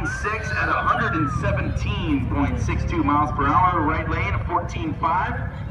6 at 117.62 miles per hour. Right lane, a 14.5.